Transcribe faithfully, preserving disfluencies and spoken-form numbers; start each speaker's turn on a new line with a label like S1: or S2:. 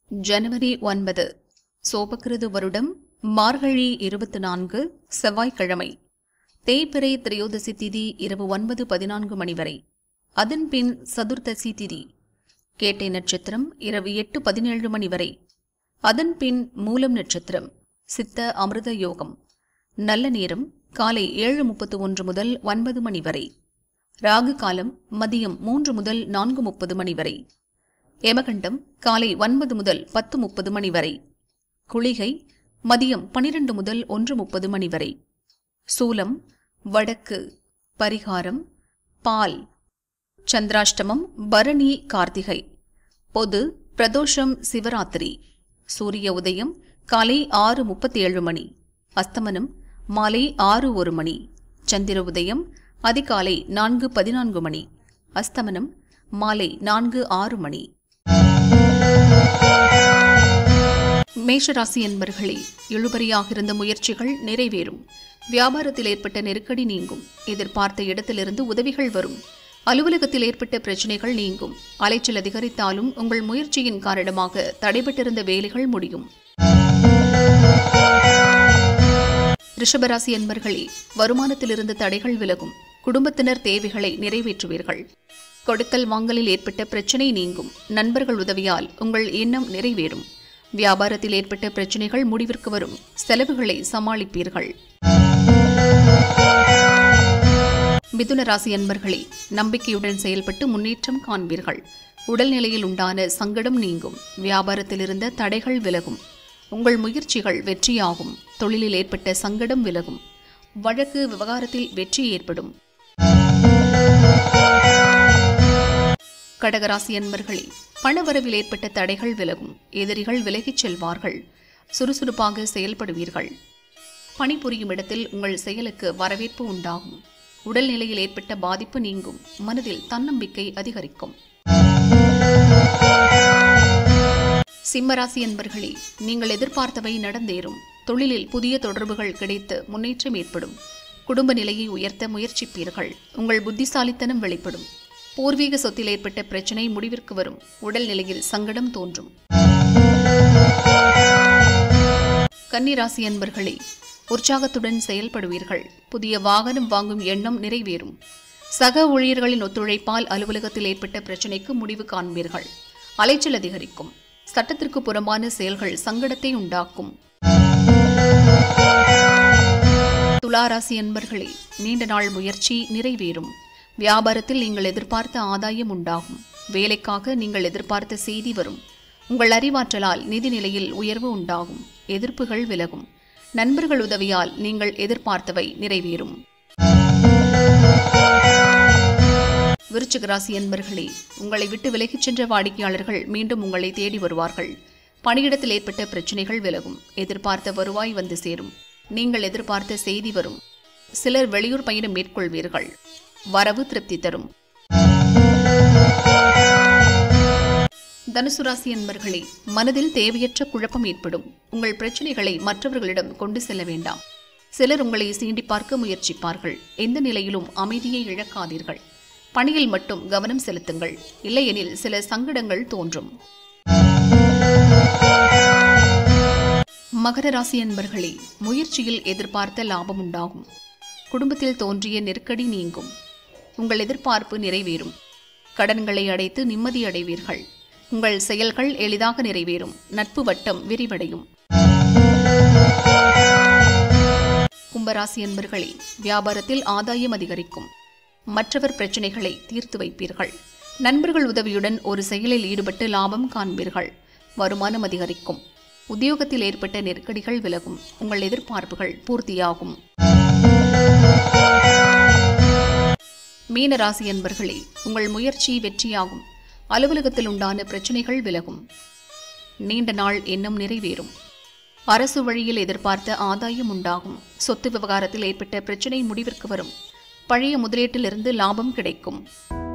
S1: ஜனவரி ஒன்பது சோபகிருது வருடம் மார்கழி இருபத்தி நான்கு செவ்வாய்க்கிழமை. தேய்பிறை திரையோதசி திதி இரவு ஒன்பது பதினான்கு மணி வரை. அதன்பின் சதுர்த்தசி திதி. கேட்டை நட்சத்திரம் இரவு எட்டு பதினேழு மணி வரை. அதன்பின் மூலம் நட்சத்திரம். சித்த அமிர்த யோகம். நல்ல நேரம் காலை ஏழு முப்பத்து ஒன்று முதல் ஒன்பது மணி வரை. ராகு காலம் மதியம் மூன்று முதல் நான்கு முப்பது மணி வரை. யமகண்டம் காலை ஒன்பது முதல் பத்து முப்பது மணி வரை. குளிகை மதியம் பனிரெண்டு முதல் ஒன்று முப்பது மணி வரை. சூலம் வடக்கு. பரிகாரம் பால். சந்திராஷ்டமம் பரணி கார்த்திகை. பொது பிரதோஷம் சிவராத்திரி. சூரிய உதயம் காலை ஆறு முப்பத்தி ஏழு மணி. அஸ்தமனம் மாலை ஆறு ஒரு மணி. சந்திர உதயம் அதிகாலை நான்கு பதினான்கு மணி. அஸ்தமனம் மாலை நான்கு ஆறு மணி. மேஷராசி என்பர்களே, இழுபறியாக இருந்த முயற்சிகள் நிறைவேறும். வியாபாரத்தில் ஏற்பட்ட நெருக்கடி நீங்கும். எதிர்பார்த்த இடத்திலிருந்து உதவிகள் வரும். அலுவலகத்தில் ஏற்பட்ட பிரச்சினைகள் நீங்கும். அலைச்சல் அதிகரித்தாலும் உங்கள் முயற்சியின் காரணமாக தடைபட்டிருந்த வேலைகள் முடியும். ரிஷபராசி என்பர்களே, வருமானத்திலிருந்து தடைகள் விலகும். குடும்பத்தினர் தேவைகளை நிறைவேற்றுவீர்கள். கொடுக்கல் வாங்கலில் ஏற்பட்ட பிரச்சினை நீங்கும். நண்பர்கள் உதவியால் உங்கள் எண்ணம் நிறைவேறும். வியாபாரத்தில் ஏற்பட்ட பிரச்சினைகள் முடிவிற்கு வரும். செலவுகளை சமாளிப்பீர்கள். மிதுன ராசி அன்பர்களே, நம்பிக்கையுடன் செயல்பட்டு முன்னேற்றம் காண்பீர்கள். உடல்நிலையில் உண்டான சங்கடம் நீங்கும். வியாபாரத்தில் இருந்த தடைகள் விலகும். உங்கள் முயற்சிகள் வெற்றியாகும். தொழிலில் ஏற்பட்ட சங்கடம் விலகும். வழக்கு விவகாரத்தில் வெற்றி ஏற்படும். கடகராசி அன்பர்களே, பணவரவில் ஏற்பட்ட தடைகள் விலகும். எதிரிகள் விலகிச் செல்வார்கள். சுறுசுறுப்பாக செயல்படுவீர்கள். பணிபுரியும் இடத்தில் உங்கள் செயலுக்கு வரவேற்பு உண்டாகும். உடல்நிலையில் ஏற்பட்ட பாதிப்பு நீங்கும். மனதில் தன்னம்பிக்கை அதிகரிக்கும். சிம்மராசி அன்பர்களே, நீங்கள் எதிர்பார்த்தவை நடந்தேறும். தொழிலில் புதிய தொடர்புகள் கிடைத்து முன்னேற்றம் ஏற்படும். குடும்ப நிலையை உயர்த்த முயற்சிப்பீர்கள். உங்கள் புத்திசாலித்தனம் வெளிப்படும். பூர்வீக சொத்தில் ஏற்பட்ட பிரச்சினை முடிவிற்கு வரும். உடல்நிலையில் சங்கடம் தோன்றும். கன்னிராசி அன்பர்களே, உற்சாகத்துடன் செயல்படுவீர்கள். புதிய வாகனம் வாங்கும் எண்ணம் நிறைவேறும். சக ஊழியர்களின் ஒத்துழைப்பால் அலுவலகத்தில் ஏற்பட்ட பிரச்சினைக்கு முடிவு காண்பீர்கள். அலைச்சல் அதிகரிக்கும். சட்டத்திற்கு புறம்பான செயல்கள் சங்கடத்தை உண்டாக்கும். துளாராசி அன்பர்களே, நீண்ட நாள் முயற்சி நிறைவேறும். வியாபாரத்தில் நீங்கள் எதிர்பார்த்த ஆதாயம் உண்டாகும். வேலைக்காக நீங்கள் எதிர்பார்த்த செய்தி வரும். உங்கள் அறிவாற்றலால் நிதி நிலையில் உயர்வு உண்டாகும். எதிர்ப்புகள் விலகும். நண்பர்கள் உதவியால் நீங்கள் எதிர்பார்த்தவை நிறைவேறும். விருச்சிக ராசி அன்பர்களே, உங்களை விட்டு விலகிச் சென்ற வாடிக்கையாளர்கள் மீண்டும் உங்களை தேடி வருவார்கள். பணியிடத்தில் ஏற்பட்ட பிரச்சினைகள் விலகும். எதிர்பார்த்த வருவாய் வந்து சேரும். நீங்கள் எதிர்பார்த்த செய்தி வரும். சிலர் வெளியூர் பயணம் மேற்கொள்வீர்கள். வரவு திருப்தி தரும். தனுசு ராசி அன்பர்களே, மனதில் தேவையற்ற குழப்பம் ஏற்படும். உங்கள் பிரச்சனைகளை மற்றவர்களிடம் கொண்டு செல்ல வேண்டாம். சிலர் உங்களை சீண்டி பார்க்க முயற்சிப்பார்கள். எந்த நிலையிலும் அமைதியை இழக்காதீர்கள். பணியில் மட்டும் கவனம் செலுத்துங்கள். இல்லையெனில் சில சங்கடங்கள் தோன்றும். மகர ராசி அன்பர்களே, முயற்சியில் எதிர்பார்த்த லாபம் உண்டாகும். குடும்பத்தில் தோன்றிய நெருக்கடி நீங்கும். உங்கள் எதிர்பார்ப்பு நிறைவேறும். கடன்களை அடைத்து நிம்மதி அடைவீர்கள். உங்கள் செயல்கள் எளிதாக நிறைவேறும். நட்பு வட்டம் விரிவடையும். கும்பராசி அன்பர்களே, வியாபாரத்தில் ஆதாயம் அதிகரிக்கும். மற்றவர் பிரச்சினைகளை தீர்த்து வைப்பீர்கள். நண்பர்கள் உதவியுடன் ஒரு செயலில் ஈடுபட்டு லாபம் காண்பீர்கள். வருமானம் அதிகரிக்கும். உத்தியோகத்தில் ஏற்பட்ட நெருக்கடிகள் விலகும். உங்கள் எதிர்பார்ப்புகள் பூர்த்தியாகும். மீனராசி அன்பர்களே, உங்கள் முயற்சி வெற்றியாகும். அலுவலகத்தில் உண்டான பிரச்சினைகள் விலகும். நீண்ட நாள் எண்ணம் நிறைவேறும். அரசு வழியில் எதிர்பார்த்த ஆதாயம் உண்டாகும். சொத்து விவகாரத்தில் ஏற்பட்ட பிரச்சினை முடிவிற்கு வரும். பழைய முதலீட்டிலிருந்து லாபம் கிடைக்கும்.